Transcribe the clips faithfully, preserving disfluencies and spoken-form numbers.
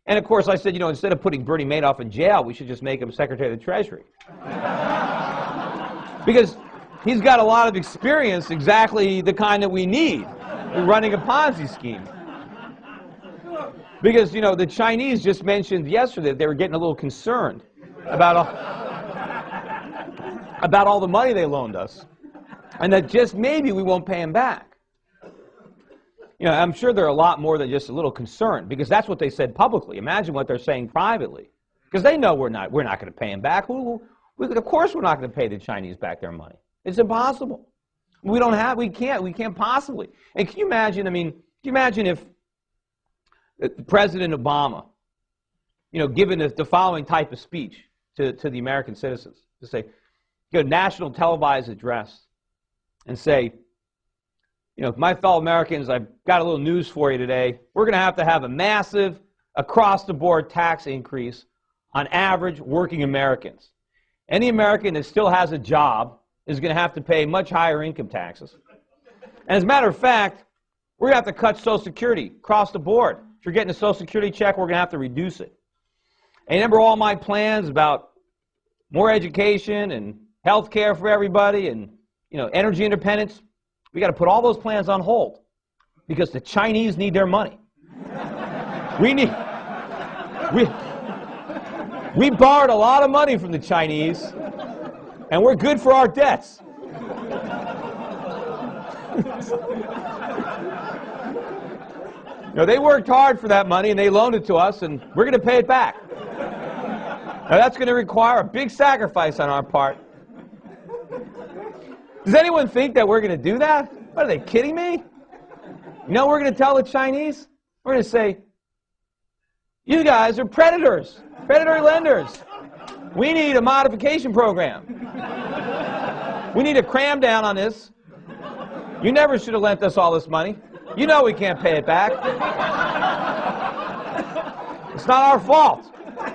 And of course I said, you know, instead of putting Bernie Madoff in jail, we should just make him Secretary of the Treasury. Because he's got a lot of experience, exactly the kind that we need in running a Ponzi scheme. Because, you know, the Chinese just mentioned yesterday that they were getting a little concerned about all, about all the money they loaned us, and that just maybe we won't pay them back. You know, I'm sure they're a lot more than just a little concerned, because that's what they said publicly. Imagine what they're saying privately, because they know we're not we're not going to pay them back. Who, we, of course, we're not going to pay the Chinese back their money. It's impossible. We don't have. We can't. We can't possibly. And can you imagine? I mean, can you imagine if President Obama, you know, given the, the following type of speech to to the American citizens, to say, give a national televised address, and say, you know, my fellow Americans, I've got a little news for you today. We're going to have to have a massive, across-the-board tax increase on average working Americans. Any American that still has a job is going to have to pay much higher income taxes. And as a matter of fact, we're going to have to cut Social Security across the board. If you're getting a Social Security check, we're going to have to reduce it. And remember all my plans about more education and health care for everybody and, you know, energy independence? We got to put all those plans on hold because the Chinese need their money. We need we we borrowed a lot of money from the Chinese, and we're good for our debts. You know, they worked hard for that money and they loaned it to us, and we're going to pay it back. Now that's going to require a big sacrifice on our part. Does anyone think that we're going to do that? What, are they kidding me? You know what we're going to tell the Chinese? We're going to say, you guys are predators, predatory lenders. We need a modification program. We need a cram down on this. You never should have lent us all this money. You know we can't pay it back. It's not our fault.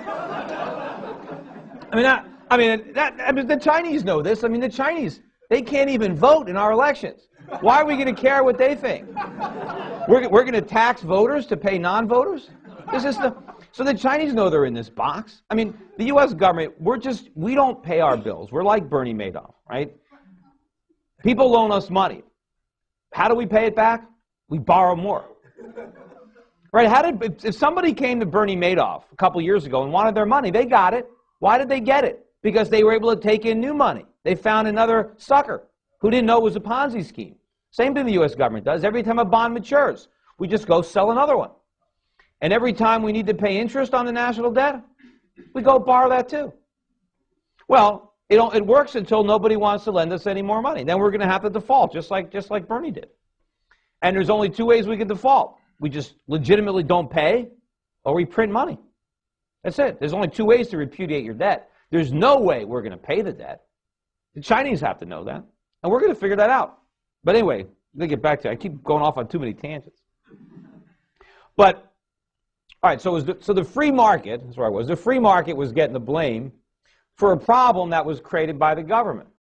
I mean, that, I mean, that, I mean, the Chinese know this. I mean, the Chinese, they can't even vote in our elections. Why are we going to care what they think? We're, we're going to tax voters to pay non-voters? This is the, so the Chinese know they're in this box. I mean, the U S government, we're just, we don't pay our bills. We're like Bernie Madoff, right? People loan us money. How do we pay it back? We borrow more. Right? How did, if somebody came to Bernie Madoff a couple years ago and wanted their money, they got it. Why did they get it? Because they were able to take in new money. They found another sucker who didn't know it was a Ponzi scheme. Same thing the U S government does. Every time a bond matures, we just go sell another one. And every time we need to pay interest on the national debt, we go borrow that too. Well, it, it works until nobody wants to lend us any more money. Then we're going to have to default, just like, just like Bernie did. And there's only two ways we can default. We just legitimately don't pay, or we print money. That's it. There's only two ways to repudiate your debt. There's no way we're going to pay the debt. The Chinese have to know that. And we're going to figure that out. But anyway, I'm going to get back to it. I keep going off on too many tangents. But, all right, so, it was the, so the free market, that's where I was, the free market was getting the blame for a problem that was created by the government.